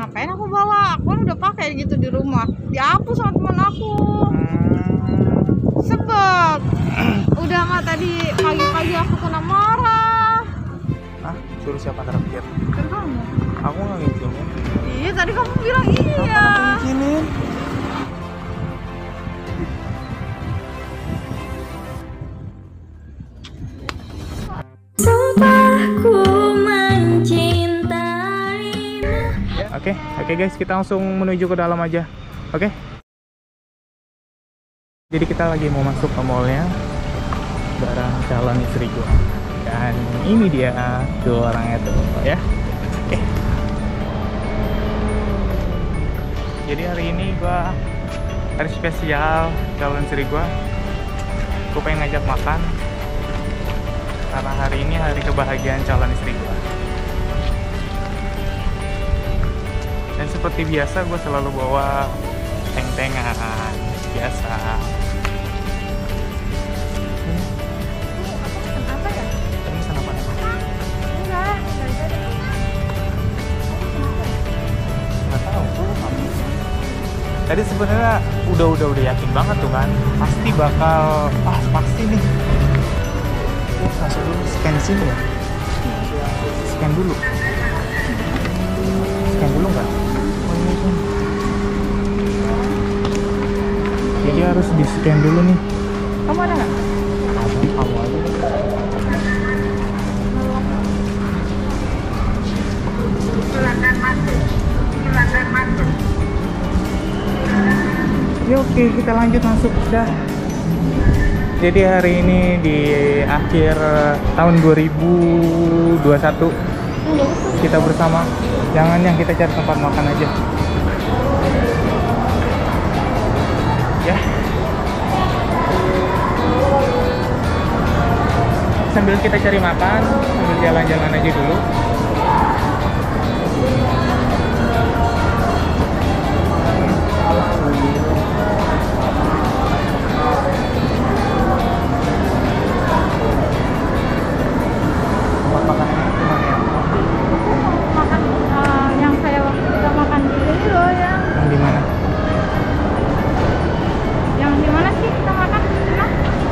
ngapain aku bawa? Aku kan udah pakai gitu di rumah. Dihapus sama teman aku. Sebab udah nggak tadi pagi-pagi aku kena marah. Ah, suruh siapa terakhir? Kan kamu. Aku nggak ngizinin. Iya tadi kamu bilang iya. Aku ngizinin. Oke guys, kita langsung menuju ke dalam aja. Oke. Jadi kita lagi mau masuk ke mallnya bareng calon istri gua. Dan ini dia dua orangnya tuh ya. Oke. Jadi hari ini gua hari spesial calon istri gua. Gua pengen ngajak makan karena hari ini hari kebahagiaan calon istri gua. Dan seperti biasa gue selalu bawa teng-tengan biasa. Apa ya? Tadi pesan apa? Enggak jadi. Nggak tahu. Tadi sebenarnya udah yakin banget tuh kan, pasti bakal pasti nih. Masuk dulu, scan sini ya. Scan dulu nggak? Jadi harus di scan dulu nih. Kamu ada nggak? Ada, kamu aja deh. Silakan masuk. Ya oke, kita lanjut masuk dah. Jadi hari ini di akhir tahun 2021 kita bersama. Jangan yang kita cari tempat makan aja. Ya. Sambil kita cari makan, sambil jalan-jalan aja dulu. Tempat makan gimana ya? Makan yang saya waktu kita makan di sini loh yang. Yang di mana? Yang di mana sih kita makan? Nah?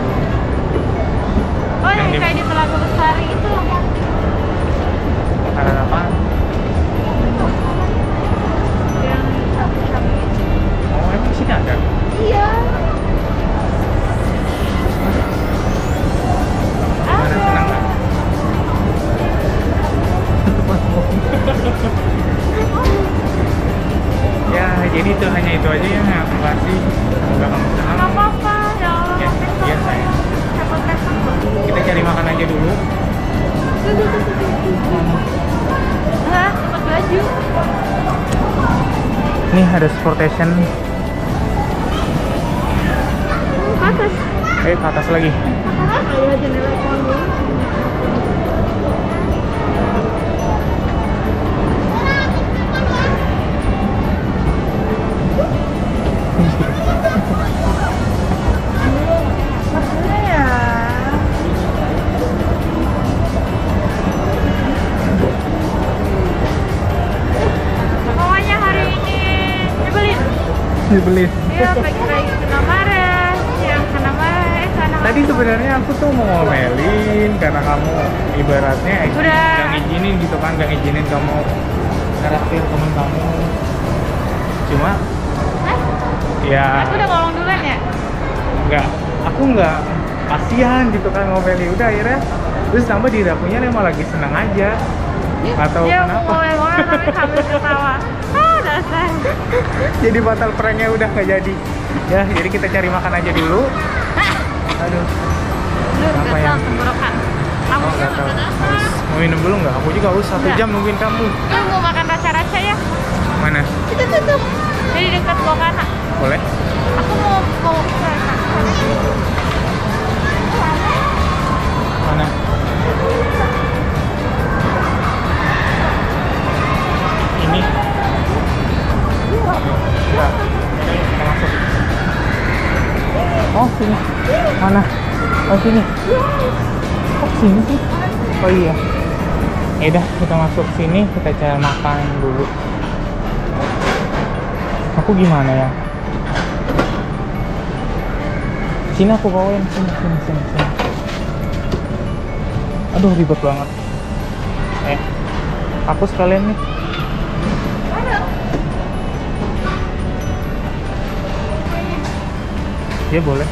Oh yang Yang di- kayak di Telaga Besar itu. Makanan apa? Yang sapi-sapi itu. Oh, emang di sini ada? Iya. Gimana, senang nggak? Ya, jadi itu hanya itu aja ya yang aku kasih. Semoga kamu senang. Nggak apa-apa ya. Ya, iya sayang. Kita cari makan aja dulu. Hah, dapat baju. Nih ada sportation. Ke atas. Ke atas lagi. Kayak jendela kamu. Ya. Pokoknya hari ini nyebelin. Dibeli. Iya, pagi-pagi kena marah, siang kena marah, sana. Tadi sebenarnya aku tuh mau ngomelin karena kamu ibaratnya Udah. nggak ngizinin gitu kan, nggak ngizinin kamu karakter temen kamu. Cuma Hah? ya Aku udah ngomong duluan ya? aku nggak kasihan gitu kan ngomelin, udah akhirnya terus tambah diri akunya emang lagi senang aja atau Dia kenapa. mau ngomel banget tapi sambil ketawa. Ah, dasar. Jadi batal pranknya udah nggak jadi ya, jadi kita cari makan aja dulu. Aduh, Lu Apa gatal yang- tenggorokan. Kamu nggak tahu. Mau minum dulu nggak? Aku juga harus 1 Nggak. jam nungguin kamu. Lu mau makan raca-raca ya? Mana? Itu tutup. Jadi dekat Bokana. Boleh? Aku mau ke Mana? Ini. Enggak. Kita masuk. Oh, sini. Mana? Oh, sini. Oh, sini sih. Oh iya. Ya udah, kita masuk sini, kita cari makan dulu. Aku gimana ya? Sini aku bawain, sini. Aduh ribet banget. Aku sekalian nih. Ya boleh.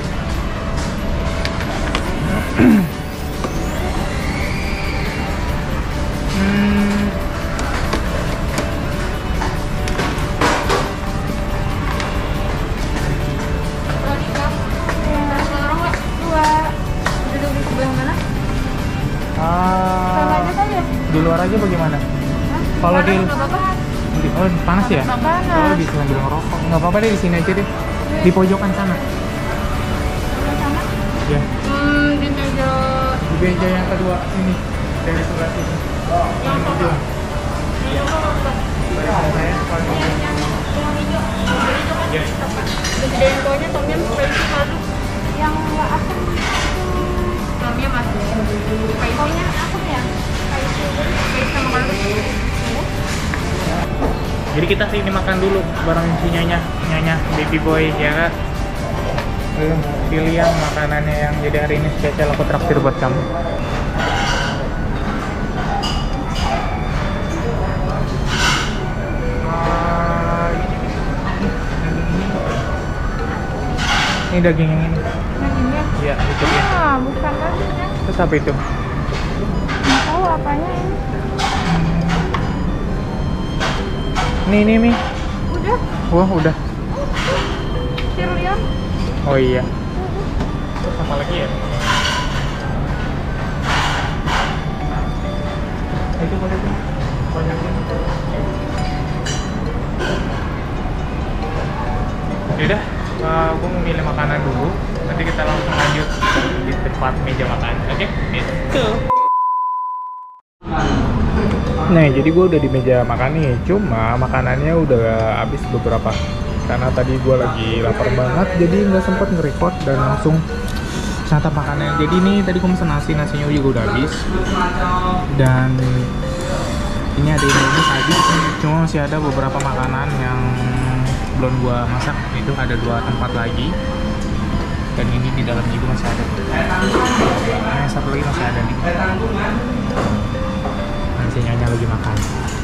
Di luar aja bagaimana? Kalau di oh panas ya? Oh di sambil ngerokok. Nggak apa-apa deh, di sini aja deh. Di pojokan sana. Ya. Di meja yang kedua ini dari sebelah sini. Yang hijau. Yang nggak asam itu masuk. Spicy-nya asam ya? Jadi kita sini makan dulu bareng si Nyanya baby boy ya kan. Pilih yang makanannya yang jadi hari ini spesial, aku traktir buat kamu. Ini daging yang ini. Yang ini ya? Iya, itu dia. Bukan lagi ya. Terus apa itu? Nggak tahu apanya ini. Ini Mi. Udah. Wah, udah. Sirlion. Oh iya. Terus apa lagi ya? Itu boleh tuh. Banyakin. Yaudah, aku mau milih makanan dulu. Nanti kita langsung lanjut di tempat meja makan. Oke? Let's go. Nah, jadi gue udah di meja makan nih. Cuma makanannya udah habis beberapa. Karena tadi gue lagi lapar banget, jadi nggak sempet nge-record dan langsung santap makanannya. Jadi ini tadi gue pesen nasinya juga udah habis. Dan ini ada Indomie tadi, cuma masih ada beberapa makanan yang belum gue masak. Itu ada 2 tempat lagi. Dan ini di dalam juga masih ada. Nah, yang satu lagi masih ada nih. Si Nyanya lagi makan.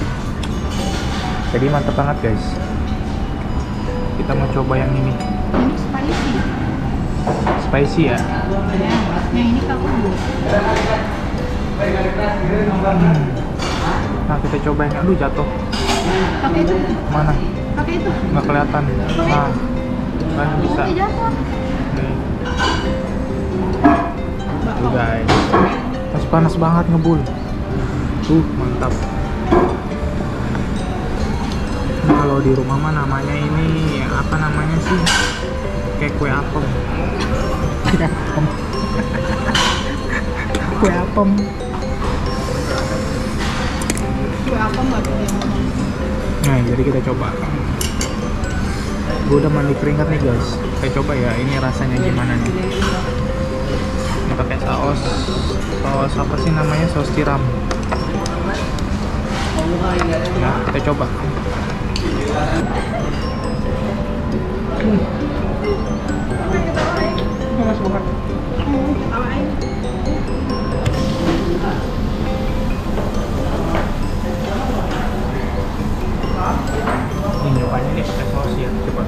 Jadi mantep banget guys. Kita mau coba yang ini. Ini spicy. Spicy ya? Yang ini kaldu. Nah kita coba yang aduh jatuh. Pakai itu. Mana? Pakai itu. Nggak kelihatan. Nah, kan bisa. Nanti jatuh. Nih. Tuh guys. Masih panas banget ngebul. Mantap. Ini kalau di rumah mah namanya ini apa namanya sih? Kayak kue apem. Kue apem. Kue apem nggak boleh ngomong. Nah, jadi kita coba. Gue udah mandi keringat nih guys. Kita coba ya, ini rasanya gimana nih? Ini pakai saus apa sih namanya? Saus tiram. Nah, kita coba. Panas banget. Ini nyobanya nih pakai saus ya, coba.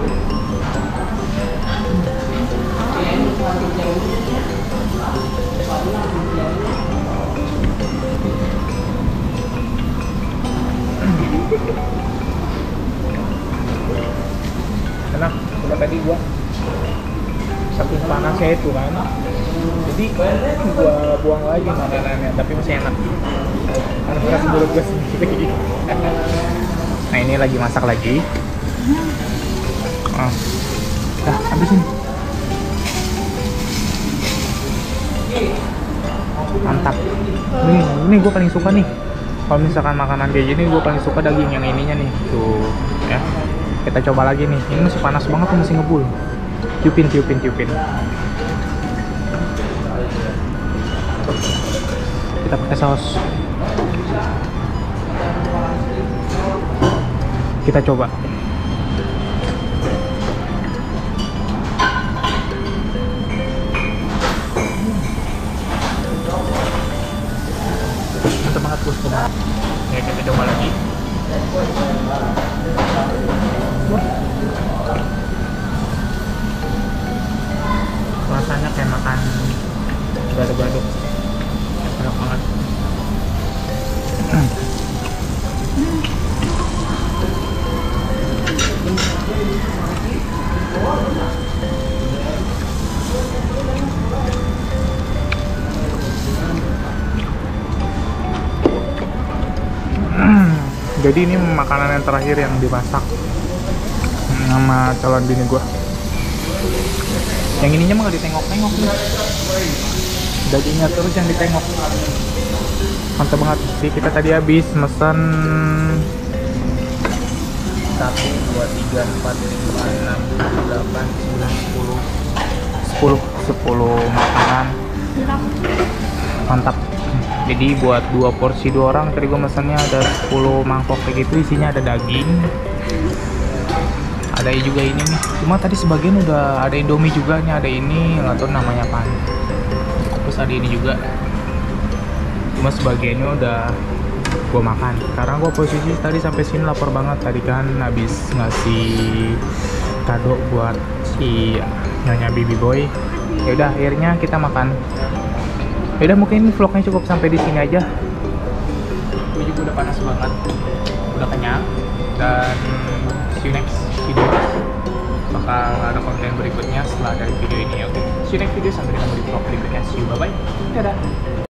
Enak, coba tadi gua saking panasnya itu kan, jadi gua buang lagi makanannya, tapi masih enak. Panas mulut gua sendiri. Nah ini lagi masak lagi. Dah habisin. Mantap. Ini gue paling suka nih. Kalau misalkan makanan kayak gini, gue paling suka daging yang ininya nih. Tuh, ya. Kita coba lagi nih. Ini masih panas banget tuh, masih ngebul. Tiupin. Kita pakai saus. Kita coba. Mantap banget bos. Ya kita coba lagi. Rasanya kayak makan gado-gado, enak banget. Jadi ini makanan yang terakhir yang dimasak sama calon bini gua. Yang ininya mah gak ditengok-tengok nih. Dagingnya terus yang ditengok. Mantap banget. Jadi kita tadi habis mesen 1, 2, 3, 4, 5, 6, 7, 8, 9, 10 makanan. Mantap. Jadi buat 2 porsi 2 orang, tadi gue mesennya ada 10 mangkok kayak gitu, isinya ada daging. Ada juga ini nih. Cuma tadi sebagian udah ada Indomie juga nih, ada ini nggak tahu namanya apa. Terus ada ini juga. Cuma sebagiannya udah gue makan. Sekarang gue posisi tadi sampai sini lapar banget. Tadi kan habis ngasih kado buat si Nyonya Bibi Boy. Ya udah akhirnya kita makan. Yaudah mungkin vlognya cukup sampai di sini aja. Gue juga udah panas banget, udah kenyang, dan see you next video. Bakal ada konten berikutnya setelah dari video ini. Oke, see you next video, sampai ketemu di vlog berikutnya. See you, bye bye, dadah.